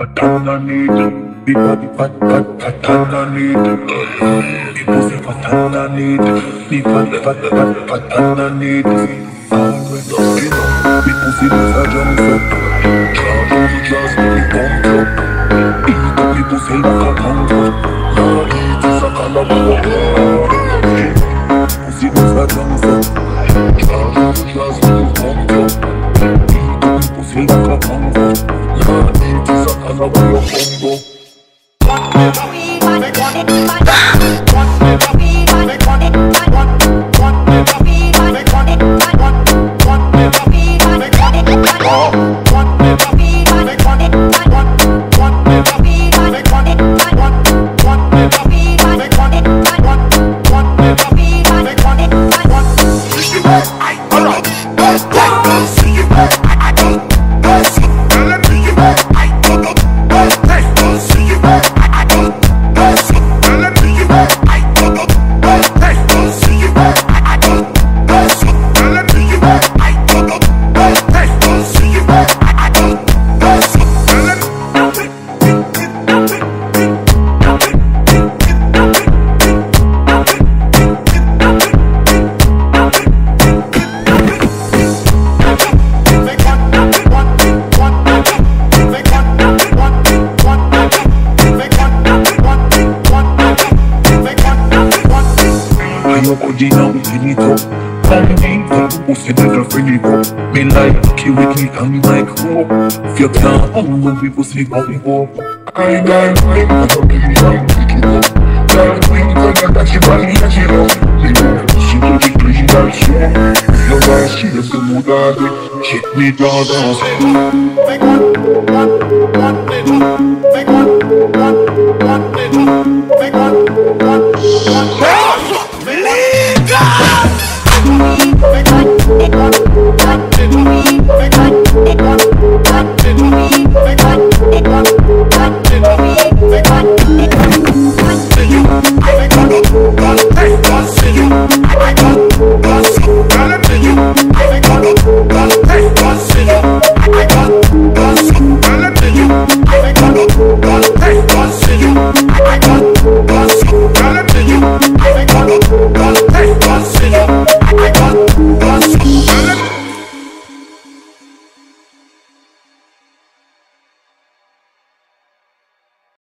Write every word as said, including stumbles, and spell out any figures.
What I need, the body fat, fat, fat, I need. The pussy fat, I need. The body fat, fat, fat, I need. Always skin up, the pussy does a jump up. Charge on the jazz, the pump up. Eat up the pussy like a pump up. Now eat is a calabar. Pussy does a jump up. Charge on the jazz, the pump up. Eat up the pussy like a pump up. Now eat is a calabar combo. Yo codino, finito. Finito, pussy never finito. Me like kill with me, I'm like hope. If you can't own me, pussy bumbo. I got my mother, baby, I'm picking up. That queen, gonna touch your body, touch it up. You know, she do the crazy dance show. Your guys, she does the mood, hit me down, dance. Make one, one, one,